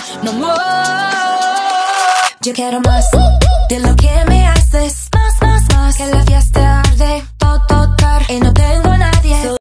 no more. Yo quiero más de lo que me hace